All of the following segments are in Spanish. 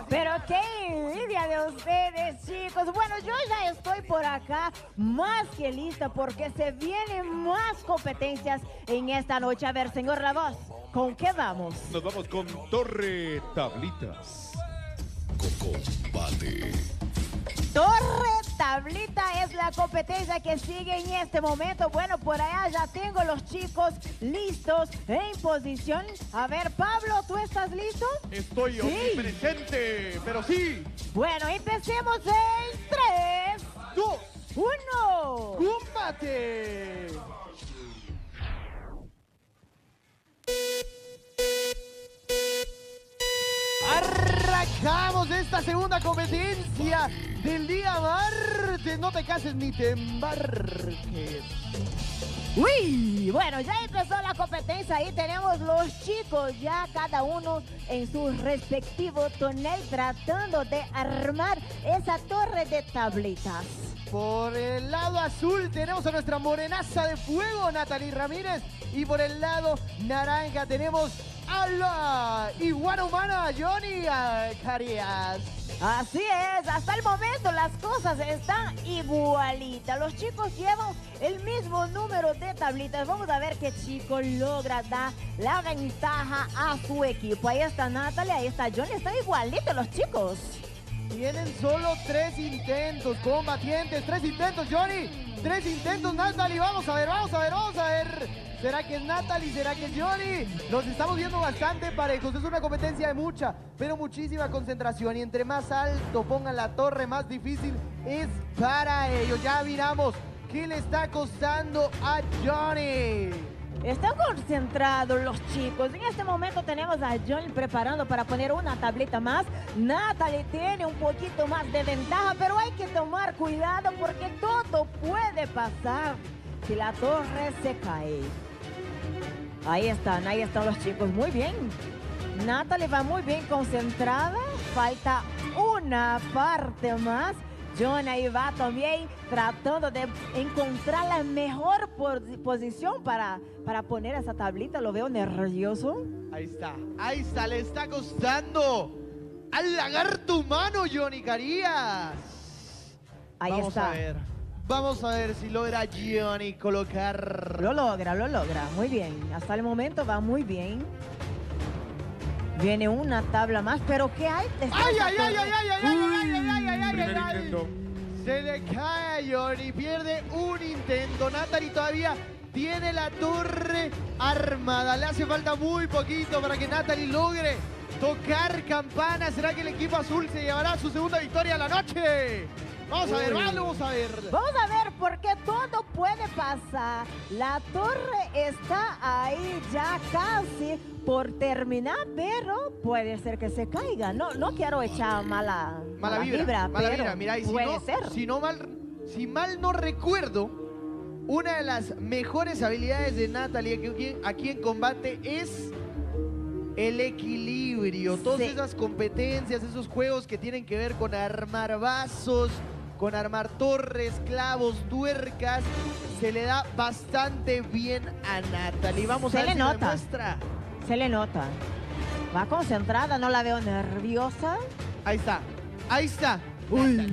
Pero qué envidia de ustedes, chicos. Bueno, yo ya estoy por acá más que lista porque se vienen más competencias en esta noche. A ver, señor La Voz, ¿con qué vamos? Nos vamos con Torre Tablitas. Combate. Torre Tablita es la competencia que sigue en este momento. Bueno, por allá ya tengo los chicos listos en posición. A ver, Pablo, ¿tú estás listo? Estoy omnipresente, pero sí. Bueno, empecemos en 3, 2, 1. ¡Combate! Arrancamos esta segunda competencia del día martes. No te cases ni te embarques. Uy, bueno, ya empezó la competencia. Ahí tenemos los chicos ya cada uno en su respectivo tonel tratando de armar esa torre de tablitas. Por el lado azul tenemos a nuestra morenaza de fuego, Natalie Ramírez. Y por el lado naranja tenemos a la iguana humana, Johnny Carías. Así es, hasta el momento las cosas están igualitas. Los chicos llevan el mismo número de tablitas. Vamos a ver qué chico logra dar la ventaja a su equipo. Ahí está Natalie, ahí está Johnny, están igualitos los chicos. Tienen solo 3 intentos, combatientes. 3 intentos, Johnny. 3 intentos, Natalie. Vamos a ver, vamos a ver, vamos a ver. ¿Será que es Natalie? ¿Será que es Johnny? Los estamos viendo bastante parejos. Es una competencia de mucha, pero muchísima concentración. Y entre más alto pongan la torre, más difícil es para ellos. Ya miramos qué le está costando a Johnny. Están concentrados los chicos. En este momento tenemos a Johnny preparando para poner una tablita más. Natalie tiene un poquito más de ventaja, pero hay que tomar cuidado porque todo puede pasar si la torre se cae. Ahí están los chicos. Muy bien. Natalie va muy bien concentrada. Falta una parte más. John ahí va también tratando de encontrar la mejor posición para poner esa tablita. Lo veo nervioso. Ahí está, le está costando al lagarto humano, Johnny Carías. Ahí está. Vamos a ver si logra Johnny colocar. Lo logra. Muy bien. Hasta el momento va muy bien. Viene una tabla más, pero ¿qué hay? Se le cae a Johnny, pierde un intento. Natalie todavía tiene la torre armada. Le hace falta muy poquito para que Natalie logre tocar campana. ¿Será que el equipo azul se llevará su segunda victoria a la noche? Vamos a ver, vamos a ver. Vamos a ver porque todo puede pasar. La torre está ahí ya casi por terminar, pero puede ser que se caiga. No quiero echar mala vibra, pero mira, y puede ser. Si mal no recuerdo, una de las mejores habilidades de Natalie aquí en combate es el equilibrio. Todas esas competencias, esos juegos que tienen que ver con armar vasos, con armar torres, clavos, tuercas, se le da bastante bien a Natalie. Vamos a ver si lo demuestra. Se le nota. Va concentrada, no la veo nerviosa. Ahí está. Uy.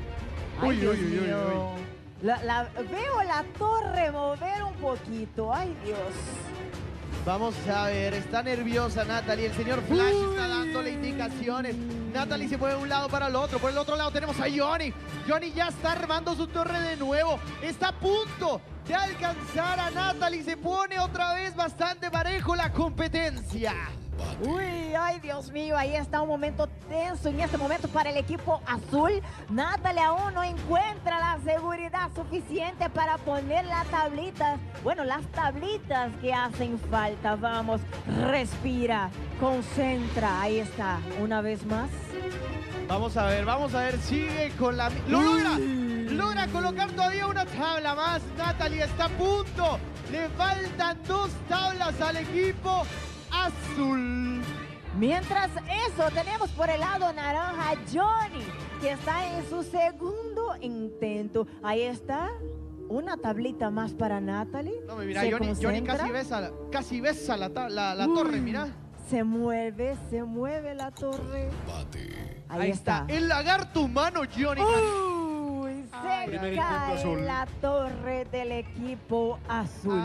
Veo la torre mover un poquito. Ay, Dios. Vamos a ver, está nerviosa Natalie. El señor Flash está dándole indicaciones. Natalie se mueve de un lado para el otro. Por el otro lado tenemos a Johnny. Johnny ya está armando su torre de nuevo. Está a punto de alcanzar a Natalie. Se pone otra vez bastante parejo la competencia. Uy, ay, Dios mío, ahí está un momento tenso en este momento para el equipo azul. Natalie aún no encuentra la seguridad suficiente para poner las tablitas. Bueno, las tablitas que hacen falta. Vamos, respira, concentra. Ahí está, una vez más. Vamos a ver, sigue con la... ¡Lo logra! Logra colocar todavía una tabla más. Natalie está a punto. Le faltan 2 tablas al equipo azul. Mientras eso, tenemos por el lado naranja a Johnny, que está en su segundo intento. Ahí está, una tablita más para Natalie. No, mira, Johnny casi besa la torre, mira. Se mueve la torre. Ahí está. El lagarto humano, Johnny. Uy, se Primer intento cae azul. la torre del equipo azul.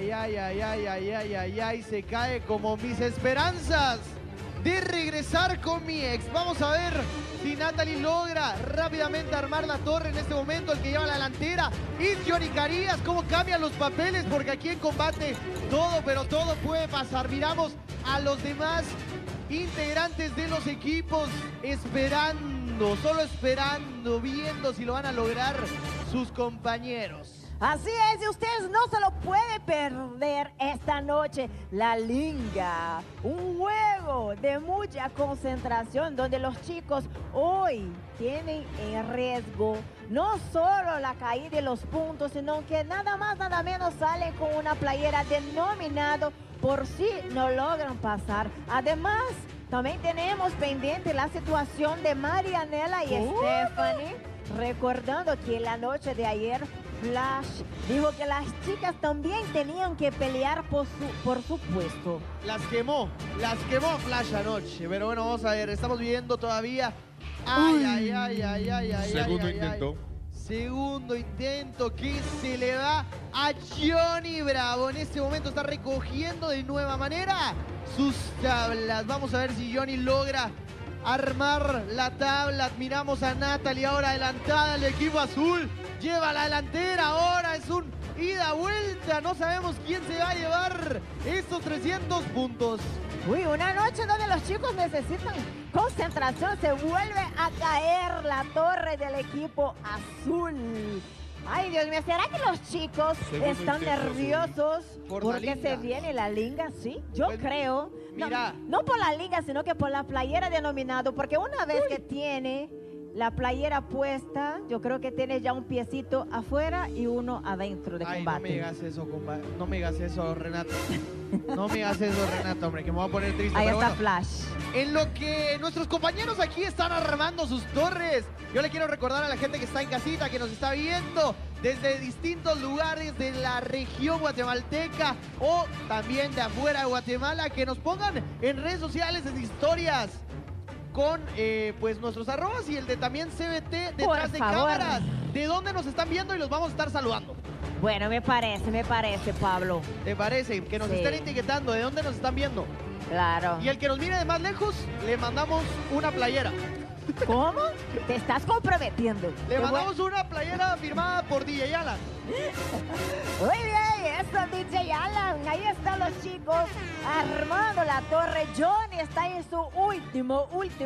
Ay, se cae como mis esperanzas de regresar con mi ex. Vamos a ver si Natalie logra rápidamente armar la torre en este momento. El que lleva la delantera es Johnny Carías. Cómo cambian los papeles, porque aquí en combate todo, pero todo puede pasar. Miramos a los demás integrantes de los equipos esperando, solo esperando, viendo si lo van a lograr sus compañeros. Así es, y ustedes no se lo pueden perder esta noche. La Linga, un juego de mucha concentración donde los chicos hoy tienen en riesgo no solo la caída de los puntos, sino que nada más, nada menos salen con una playera denominado por si no logran pasar. Además, también tenemos pendiente la situación de Marianela y Stephanie, recordando que la noche de ayer Flash dijo que las chicas también tenían que pelear por su puesto. Las quemó Flash anoche, pero bueno, vamos a ver, estamos viendo todavía. Segundo intento. Segundo intento que se le va a Johnny Bravo. En este momento está recogiendo de nueva manera sus tablas. Vamos a ver si Johnny logra armar la tabla. Admiramos a Natalie ahora adelantada al equipo azul. Lleva la delantera, ahora es un ida-vuelta. No sabemos quién se va a llevar estos 300 puntos. Uy, una noche donde los chicos necesitan concentración. Se vuelve a caer la torre del equipo azul. Ay, Dios mío, ¿será que los chicos Segundo están intento nerviosos Por la porque Linga. se viene la Linga? Sí, yo Pues, creo. mira. No por la Linga, sino que por la playera denominado. Porque una vez que tiene la playera puesta, yo creo que tiene ya un piecito afuera y uno adentro de Ay, combate. no me digas eso, no me digas eso, Renato. No me digas eso, Renato, hombre, que me voy a poner triste. Ahí pero está bueno, Flash. en lo que nuestros compañeros aquí están armando sus torres, yo le quiero recordar a la gente que está en casita, que nos está viendo desde distintos lugares de la región guatemalteca o también de afuera de Guatemala, que nos pongan en redes sociales, en historias, con pues nuestros arrobas y el de también CBT detrás de favor. cámaras, de dónde nos están viendo y los vamos a estar saludando. Bueno, me parece, Pablo. ¿Te parece? Que nos Sí. estén etiquetando de dónde nos están viendo. Claro. Y el que nos mire de más lejos, le mandamos una playera. ¿Cómo? Te estás comprometiendo. Le Qué mandamos una playera firmada por DJ Alan. Muy bien, eso, DJ Alan. Ahí están los chicos armando la torre. Johnny está en su último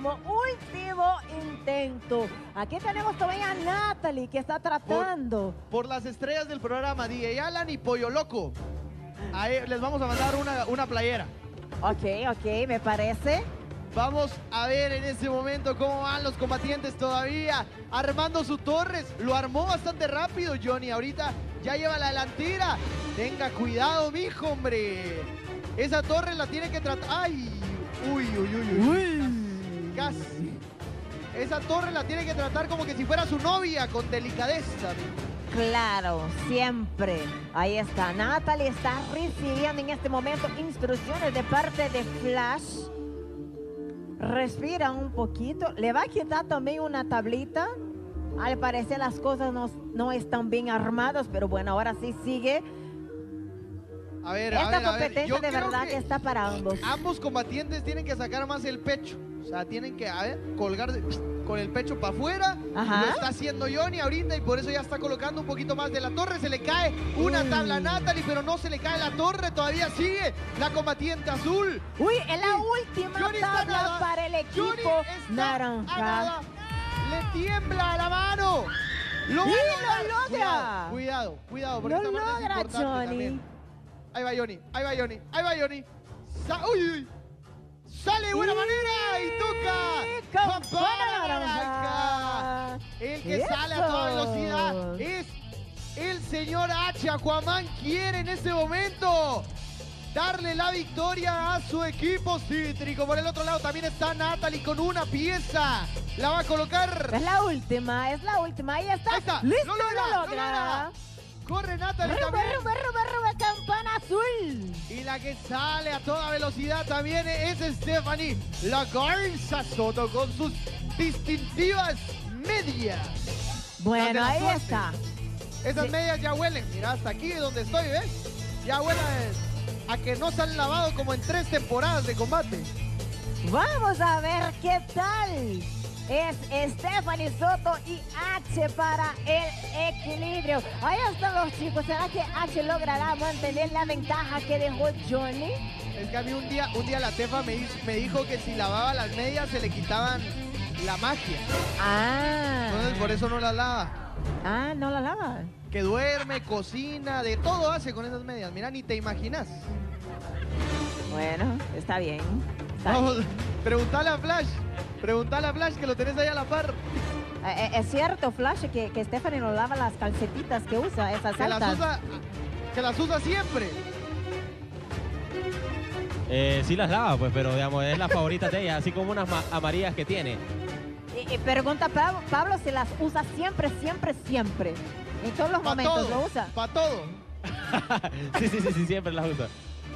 intento. Aquí tenemos todavía a Natalie que está tratando. Por las estrellas del programa, DJ Alan y Pollo Loco. Ahí les vamos a mandar una playera. Ok, me parece. Vamos a ver en este momento cómo van los combatientes todavía armando sus torres. Lo armó bastante rápido Johnny. Ahorita ya lleva la delantera. Tenga cuidado, mijo, hombre. Esa torre la tiene que tratar. ¡Ay! Uy. Casi. Esa torre la tiene que tratar como que si fuera su novia, con delicadeza, mijo. Claro, siempre. Ahí está. Natalie está recibiendo en este momento instrucciones de parte de Flash. Respira un poquito. Le va a quitar también una tablita. Al parecer las cosas no están bien armadas, pero bueno, ahora sí sigue. A ver, Esta a ver. competencia Yo de creo verdad que está para ambos. Ambos combatientes tienen que sacar más el pecho. O sea, tienen que, colgar con el pecho para afuera. Ajá. Lo está haciendo Johnny ahorita y por eso ya está colocando un poquito más de la torre. Se le cae una tabla a Natalie, pero no se le cae la torre. Todavía sigue la combatiente azul. Uy, es la última Johnny está tabla nada. para el equipo Johnny está a naranja. nada. Le tiembla la mano. Lo Sí, va a lo lograr. logra. Cuidado, porque Lo esta parte es logra, importante Johnny. también. Ahí va Johnny. Uy. Sale de buena manera y toca Campana naranja. El que sale a toda Eso. velocidad es el señor H. Aquaman quiere en este momento darle la victoria a su equipo cítrico. Por el otro lado también está Natalie con una pieza. La va a colocar. Es la última. Ahí está. Ahí está. Listo, Lo logra. lo logra. Corre Natalie Rube, también. campana azul. Y la que sale a toda velocidad también es Stephanie La Garza Soto con sus distintivas medias. Bueno, Las de la ahí suerte. está. Esas Sí. medias ya huelen. Mira, hasta aquí donde estoy, ¿ves? Ya huelen a que no se han lavado como en 3 temporadas de combate. Vamos a ver qué tal. Es Stephanie Soto y H para el equilibrio. Ahí están los chicos. ¿Será que H logrará mantener la ventaja que dejó Johnny? Es que a mí un día la Tefa me dijo que si lavaba las medias se le quitaban la magia. Ah. Entonces por eso no las lava. Ah, no la lava. Que duerme, cocina, de todo hace con esas medias. Mira, ni te imaginas. Bueno, está bien. Está Vamos, bien. preguntale a Flash. Preguntale a Flash que lo tenés ahí a la par. Es cierto, Flash, que Stephanie no lava las calcetitas que usa, esas Que altas. las usa siempre. Sí las lava, pues, pero digamos, es la favorita de ella, así como unas amarillas que tiene. Y pregunta Pablo si las usa siempre, siempre, siempre. En todos los momentos lo usa. Para todo. Sí, siempre las usa.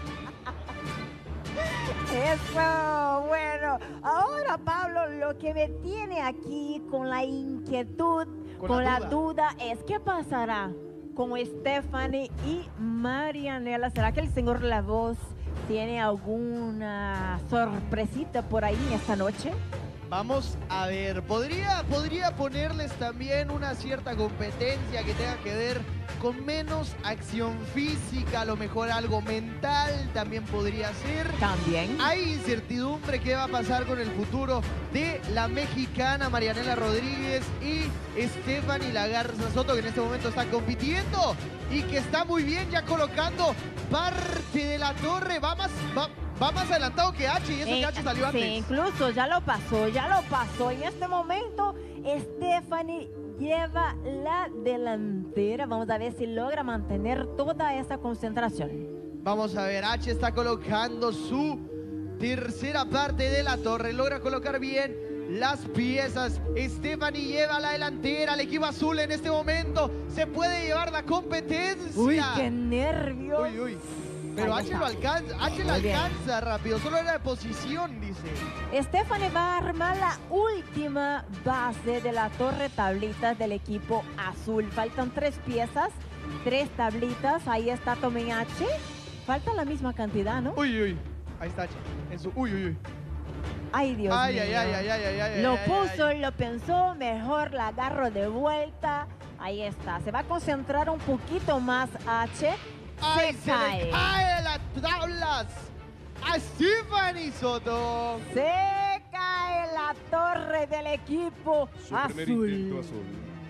Eso, bueno. Ahora, Pablo, lo que me tiene aquí con la inquietud, con la duda es ¿qué pasará con Stephanie y Marianela? ¿Será que el señor La Voz tiene alguna sorpresita por ahí esta noche? Vamos a ver, podría ponerles también una cierta competencia que tenga que ver con menos acción física, a lo mejor algo mental también podría ser. También. Hay incertidumbre qué va a pasar con el futuro de la mexicana Marianela Rodríguez y Stephanie La Garza Soto, que en este momento está compitiendo y que está muy bien ya colocando parte de la torre. Va más adelantado que H y eso que H salió antes. Sí, incluso ya lo pasó. En este momento, Stephanie lleva la delantera. Vamos a ver si logra mantener toda esa concentración. Vamos a ver, H está colocando su tercera parte de la torre. Logra colocar bien las piezas. Stephanie lleva la delantera. El equipo azul en este momento se puede llevar la competencia. Uy, qué nervios. Uy. Pero Ahí H está. lo alcanza, H la Muy bien. alcanza rápido, solo era de posición, dice. Stephanie va a armar la última base de la torre tablitas del equipo azul. Faltan 3 piezas, 3 tablitas. Ahí está Tommy H. Falta la misma cantidad, ¿no? Uy. Ahí está H. En su uy. Ay, Dios mío. Ay. Lo puso, lo pensó, mejor la agarro de vuelta. Ahí está. Se va a concentrar un poquito más H. Ay, Se se le cae. cae las tablas a Stephanie Soto. Se cae la torre del equipo Su primer intento azul. azul.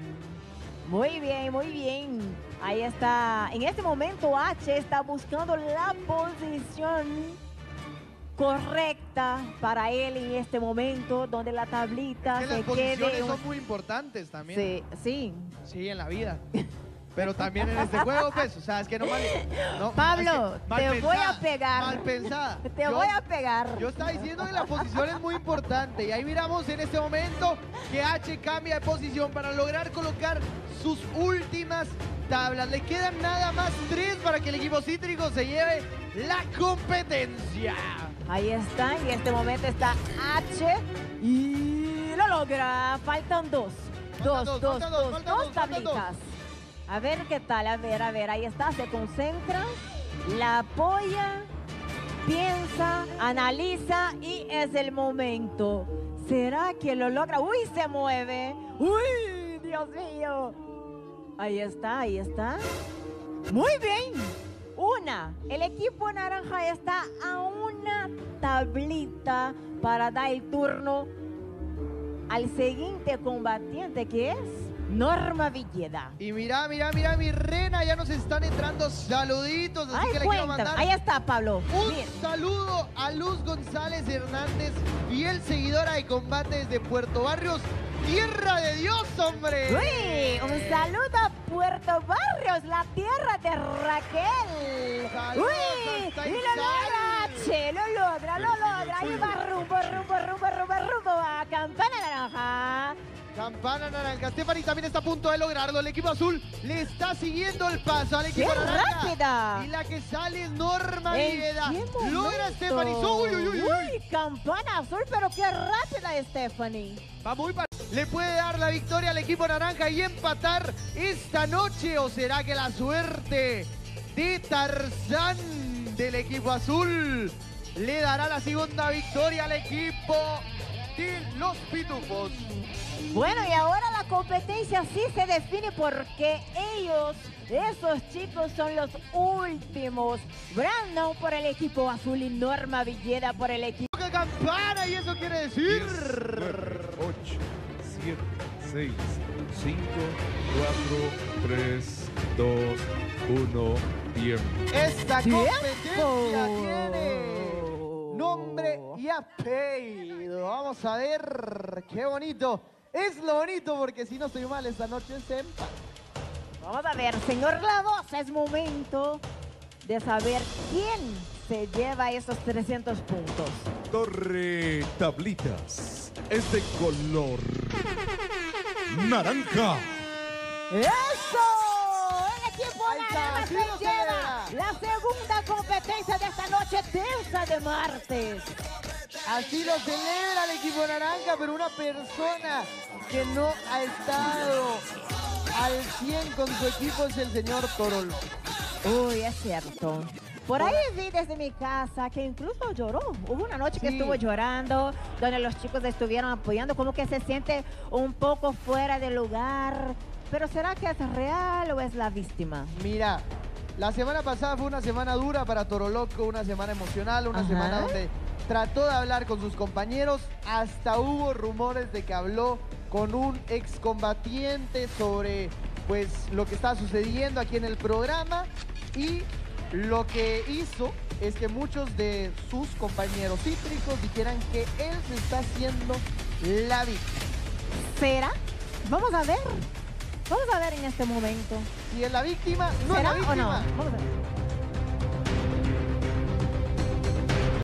Muy bien. Ahí está. En este momento H está buscando la posición correcta para él en este momento, donde la tablita Que las se posiciones quede. son muy importantes también. Sí. Sí, en la vida. Pero también en este juego, pues, o sea, es que no mal. No, Pablo, es que mal te voy pensada, a pegar. Mal pensada. Te voy a pegar. Yo estaba diciendo que la posición es muy importante. Y ahí miramos en este momento que H cambia de posición para lograr colocar sus últimas tablas. Le quedan nada más 3 para que el equipo cítrico se lleve la competencia. Ahí está, en este momento está H y lo logra. Faltan 2. Faltan Dos dos, faltan dos. tablitas. A ver qué tal, a ver, ahí está, se concentra, la apoya, piensa, analiza y es el momento. ¿Será que lo logra? ¡Uy, se mueve! ¡Uy, Dios mío! Ahí está. Muy bien. El equipo naranja está a una tablita para dar el turno al siguiente combatiente, que es Norma Villeda. Y mira, mi reina, ya nos están entrando saluditos, así Ay, que le quiero cuenta. mandar Ahí está, Pablo. un Mira. saludo a Luz González Hernández, fiel seguidora de combate desde Puerto Barrios, tierra de Dios, hombre. Uy, un saludo a Puerto Barrios, la tierra de Raquel. Saludos Uy, hasta y lo Izal. logra, che, lo logra. Ahí va rumbo a Campana Naranja. Campana naranja. Stephanie también está a punto de lograrlo. El equipo azul le está siguiendo el paso al ¡Qué equipo naranja. rápida! Y la que sale es Norma ¿En Villeda. qué Logra momento? Stephanie. Uy, uy, uy, uy. Uy, campana azul, pero qué rápida Stephanie. Va muy para... ¿Le puede dar la victoria al equipo naranja y empatar esta noche? ¿O será que la suerte de Tarzán del equipo azul le dará la segunda victoria al equipo de los Pitufos? Bueno, y ahora la competencia sí se define porque ellos, esos chicos, son los últimos. Brandon por el equipo azul y Norma Villeda por el equipo. ¡Toca campana! Y eso quiere decir... 8, 7, 6, 5, 4, 3, 2, 1, tiempo. Esta ¡Tiempo! competencia tiene nombre y apellido. Vamos a ver qué bonito. Es lo bonito porque si no estoy mal esta noche se empata. Vamos a ver, señor La Voz, es momento de saber quién se lleva esos 300 puntos. Torre Tablitas es de color naranja. ¡Eso! El equipo Ahí está, naranja así se lo lleva celebra. la segunda competencia de esta noche tensa de martes. Así lo celebra el equipo naranja, pero una persona que no ha estado al 100 con su equipo es el señor Torol. Uy, es cierto. Por ahí vi desde mi casa que incluso lloró. Hubo una noche que Sí. estuvo llorando, donde los chicos estuvieron apoyando, como que se siente un poco fuera de lugar. Pero ¿será que es real o es la víctima? Mira, la semana pasada fue una semana dura para Toroloco, una semana emocional, una Ajá. semana donde trató de hablar con sus compañeros. Hasta hubo rumores de que habló con un excombatiente sobre pues lo que estaba sucediendo aquí en el programa. Y lo que hizo es que muchos de sus compañeros cítricos dijeran que él se está haciendo la víctima. ¿Será? Vamos a ver. Vamos a ver en este momento. Si es la víctima, no es ¿Será la o no? víctima. Vamos a ver.